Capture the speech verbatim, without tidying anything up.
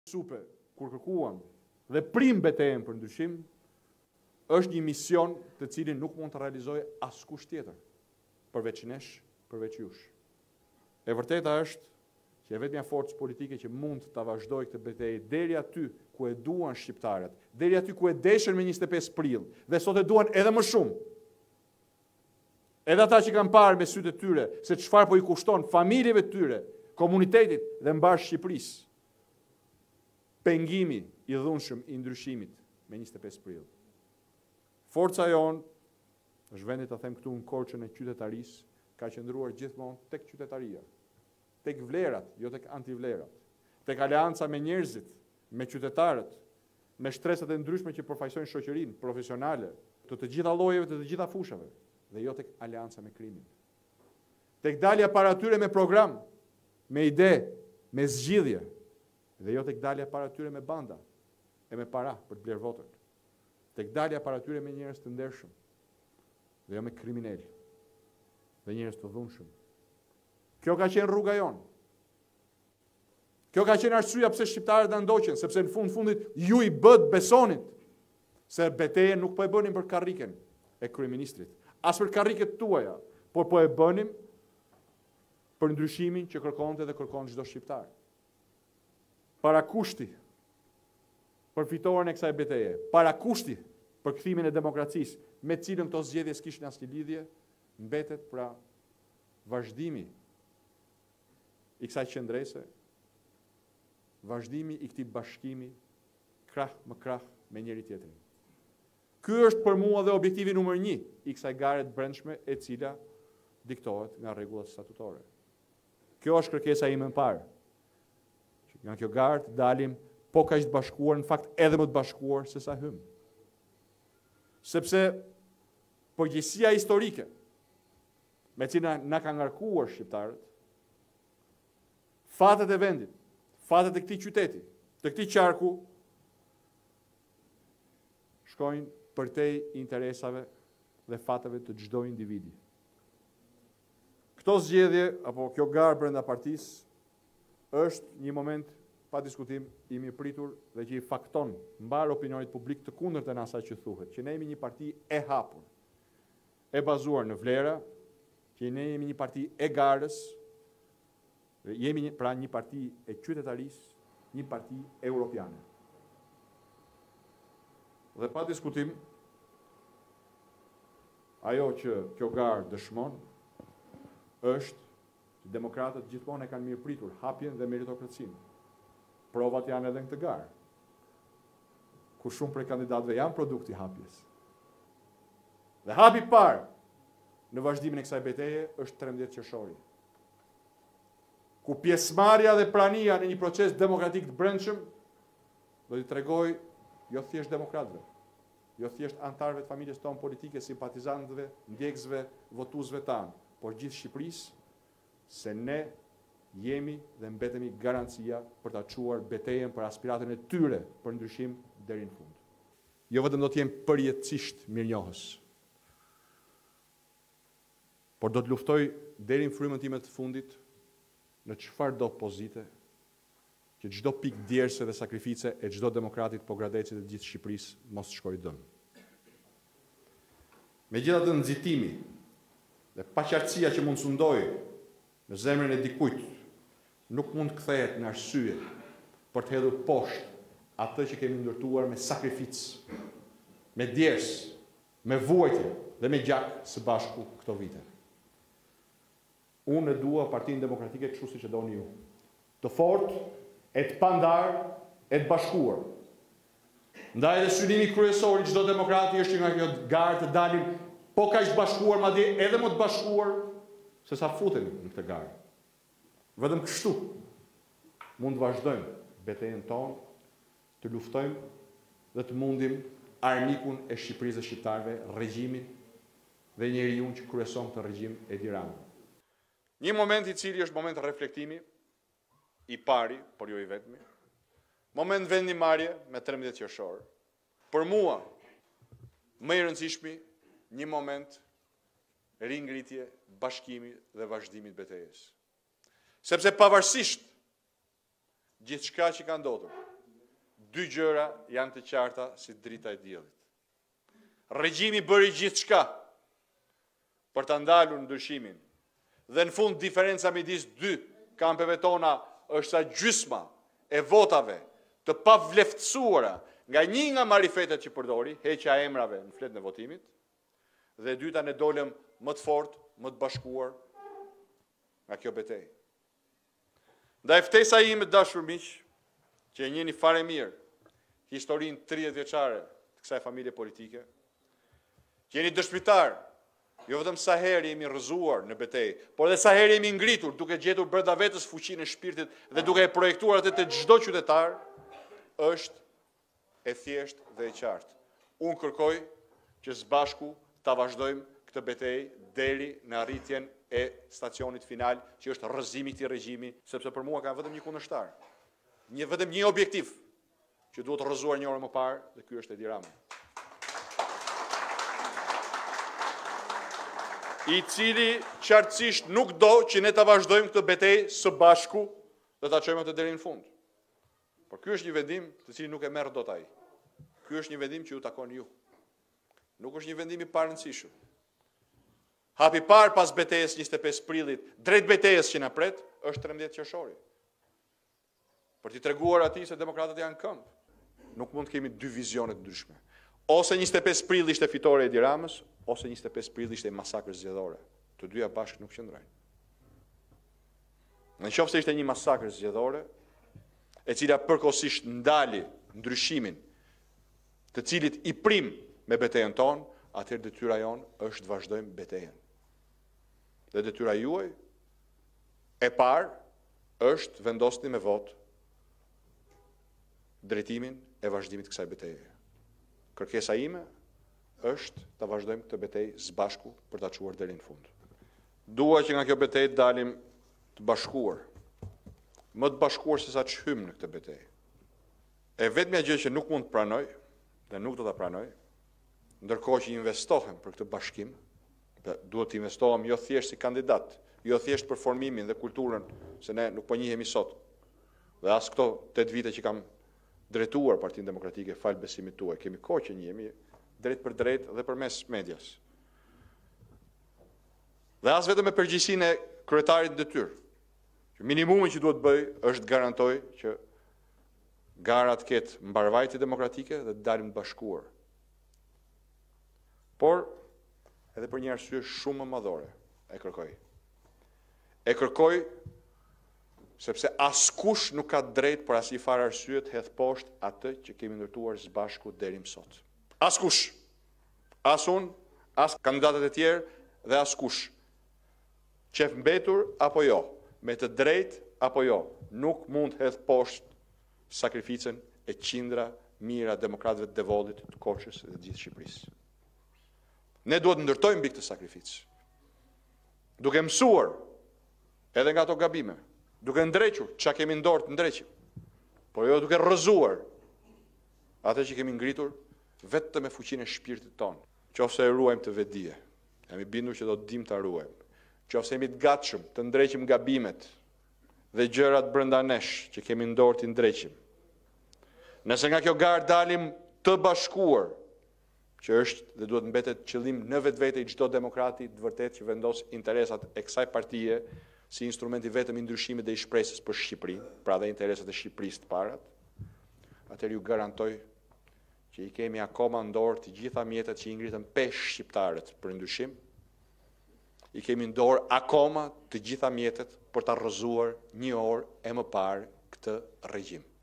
supe, kur kërkuam dhe prim betejën për ndryshim, është një mision të cilin nuk mund të realizojë askush tjetër, përveç nesh, përveç jush. E vërteta është që e vetmja forcë politike që mund të vazhdojë këtë betejë deri aty ku e duan shqiptarët, deri aty ku e deshën me njëzet e pesë prill, dhe sot e duan edhe më shumë. Edhe ata që kanë parë me sytë e tyre se çfarë po i kushton familjeve të tyre, komunitetit dhe mbar Shqipërisë, pengimi i dhunshëm i ndryshimit me njëzet e pesë prill. Forca jonë, është vendi të them këtu në Korçën e qytetarisë, ka qëndruar gjithmonë tek qytetaria, tek vlerat, jo tek antivlerat, tek aleanca me njerëzit, me qytetarët, me shtresat e ndryshme që përfaqësojnë shoqërinë profesionale, të të gjitha llojeve, të të gjitha fushave, dhe jo tek aleanca me krimin. Tek dalja para tyre me program, me ide, me zgjidhje, dhe jo tek dalja para tyre me banda e me para për të blerë votën. Tek dalja para tyre me njerëz të ndershëm, dhe jo me kriminal dhe njerëz të dhunshëm. Kjo ka qenë rruga jonë. Kjo ka qenë arsyeja pse shqiptarët na ndoqën, sepse në fund fundit ju i bët besonit se betejën nuk po e bënim për karriken e kryeministrit, as për karriket tuaja, por po e bënim për ndryshimin që kërkonte dhe kërkon çdo shqiptar. Para kushti për fitoren e kësaj beteje, para kushti për kthimin e demokracisë, me cilën këto zgjedhje s'kishin asnjë lidhje, mbetet pra vazhdimi i kësaj qendrese, vazhdimi i këtij bashkimi krah më krah me njëri tjetrin. Ky është për mua dhe objektivi numër një i kësaj gare të brendshme e cila diktohet nga rregullat statutore. Kjo është kërkesa ime e parë. Që nga kjo garë të dalim po kaq të bashkuar, në fakt edhe më të bashkuar se sa hym. Sepse përgjegjësia historike me cilën na ka ngarkuar shqiptarët, fatet e vendit, fatet e këtij qyteti, të këtij qarku, shkojnë përtej interesave dhe fateve të çdo individi. Këto zgjedhje, apo kjo garë brenda partisë, është një moment pa diskutim i mirëpritur dhe që i fakton mbar opinionit publik të kundërtën e asaj që thuhet, që ne jemi një parti e hapur, e bazuar në vlera, që ne jemi një parti e garës, jemi një, pra një parti e qytetarisë, një parti europiane. Dhe pa diskutim, ajo që kjo garë dëshmon, është që demokratët gjithmonë e kanë mirëpritur hapjen dhe meritokracinë. Provat janë edhe në këtë garë, ku shumë prej kandidatëve janë produkti hapjes. Dhe hapi parë në vazhdimin e kësaj betejë është trembëdhjetë qershori, ku pjesëmarrja dhe prania në një proces demokratik të brendshëm do t'i tregoj jo thjesht demokratëve, jo thjesht antarëve të familjes tonë politike, simpatizantëve, ndjekësve, votuesve tanë, por gjithë Shqipërisë, se ne jemi dhe mbetemi garancia për ta çuar betejën për aspiratën e tyre për ndryshim deri në fund. Jo vetëm do të jem përjetësisht mirënjohës, por do të luftoj deri në frymën time të fundit në çfarë do pozite, që çdo pikë djerse dhe sakrifice e çdo demokratit po gradeci të gjithë Shqipërisë mos shkojë dëm. Megjithatë, nxitimi dhe paqartësia që mund sundojë në zemrën e dikujt nuk mund të kthehet në arsye për të hedhur poshtë atë që kemi ndërtuar me sakrificë, me djers, me vuajtje dhe me gjak së bashku këto vite. Unë e dua Partinë Demokratike kështu siç e doni ju, të fortë, e të pandarë, e të bashkuar. Ndaj dhe synimi kryesor i çdo demokrati është që nga kjo garë të dalim po kaq të bashkuar, madje edhe më të bashkuar se sa futemi në këtë garë. Vetëm kështu mund të vazhdojmë betejën tonë, të luftojmë dhe të mundim armikun e Shqipërisë dhe shqiptarëve, regjimin dhe njeriu që kryeson këtë regjim e Tiranës. Një moment i cili është moment reflektimi, i pari, por jo i vetmi, moment vendimarrje me trembëdhjetë qershor. Për mua, më i rëndësishmi, një moment ringritje, bashkimi dhe vazhdimi të betejës. Sepse pavarësisht gjithçka që ka ndodhur, dy gjëra janë të qarta si drita e diellit. Regjimi bëri gjithçka për ta ndalur ndryshimin. Dhe në fund diferenca midis dy kampeve tona është sa gjysma e votave të pavleftësuara nga një nga marifetet që përdori, heqja e emrave në fletën e votimit, dhe e dyta ne dolëm më të fortë, më të bashkuar nga kjo betejë. Ndaj ftesa ime të dashur miq, që e njihni fare mirë historinë tridhjetë vjeçare të kësaj familje politike, që jeni dëshmitar, jo vetëm sa herë jemi rrëzuar në betejë, por edhe sa herë jemi ngritur duke gjetur brenda vetes fuqinë e shpirtit dhe duke e projektuar atë te çdo qytetar, është e thjeshtë dhe e qartë. Unë kërkoj që së bashku ta vazhdojmë këtë betejë deri në arritjen e stacionit final, që është rrëzimi i këtij regjimi, sepse për mua ka vetëm një kundërshtar. Një vetëm një objektiv që duhet rrëzuar një orë më parë, dhe ky është Edi Rama. I cili qartësisht nuk do që ne ta vazhdojmë këtë betejë së bashku dhe ta çojmë atë deri në fund. Por ky është një vendim të cilin nuk e merr dot ai. Ky është një vendim që ju takon ju. Nuk është një vendim i parëndësishëm. Hapi i parë pas betejës njëzet e pesë prillit, drejt betejës që na pret, është trembëdhjetë qershori. Për t'i treguar atij se demokratët janë këmbë. Nuk mund të kemi dy vizione të ndryshme. Ose njëzet e pesë prill ishte fitore e Edi Ramës, ose njëzet e pesë prill ishte masakrë zgjedhore. Të dyja bashkë nuk qëndrojnë. Nëse ishte një masakrë zgjedhore, e cila përkohësisht ndali ndryshimin, të cilit i prim me betejën tonë, atëherë detyra jonë është të vazhdojmë betejën. Dhe detyra juaj e parë është vendosni me votë drejtimin e vazhdimit të kësaj betejë. Kërkesa ime është ta vazhdojmë këtë betejë së bashku për ta çuar deri në fund. Dua që nga kjo betejë dalim të bashkuar, më të bashkuar se sa që hymë në këtë betejë. E vetmja gjë që nuk mund të pranoj, dhe nuk do ta pranoj, ndërkohë që investohem për këtë bashkim, dhe duhet të investohem jo thjesht si kandidat, jo thjesht për formimin dhe kulturën, se ne nuk po njihemi sot. Dhe as këto tetë vite që kam drejtuar Partinë Demokratike fal besimit tuaj, kemi kohë që njihemi drejt për drejt dhe përmes medias. Dhe as vetëm me përgjegjësinë e kryetarit në detyrë. Minimumi që duhet bëj është garantoj që gara të ketë mbarvajtje demokratike dhe të dalim të bashkuar. Por, edhe për një arsye shumë më madhore, e kërkoj. E kërkoj sepse askush nuk ka drejt për asnjë farë arsye të hedh poshtë atë që kemi ndërtuar së bashku deri më sot. Askush. As unë, as kandidatët e tjerë dhe askush. Qef mbetur apo jo, me të drejt apo jo, nuk mund hedh poshtë sakrificën e qindra mira demokratëve të devollit të Korçës dhe të gjithë Shqipërisë. Ne duhet të ndërtojmë mbi këtë sakrificë. Duke mësuar edhe nga ato gabime, duke ndrequr çka kemi në dorë të ndreqim, por jo duke rrëzuar atë që kemi ngritur vetëm me fuqinë e shpirtit tonë. Qofse e ruajmë të vetdije, jam i bindur që do të dim ta ruajmë. Qofse jemi të gatshëm të ndreqim gabimet dhe gjërat brenda nesh që kemi në dorë të ndreqim. Nëse nga kjo garë dalim të bashkuar, që është dhe duhet mbetet qëllim në vetvete i çdo demokrati të vërtet që vendos interesat e kësaj partie si instrumenti vetëm i ndryshimit dhe i shpresës për Shqipërinë, pra dhe interesat e Shqipërisë të parat, atëherë ju garantoj që i kemi akoma në dorë të gjitha mjetet që i ngritën pesh shqiptarët për ndryshim, i kemi në dorë akoma të gjitha mjetet për ta rrëzuar një orë e më parë këtë regjim.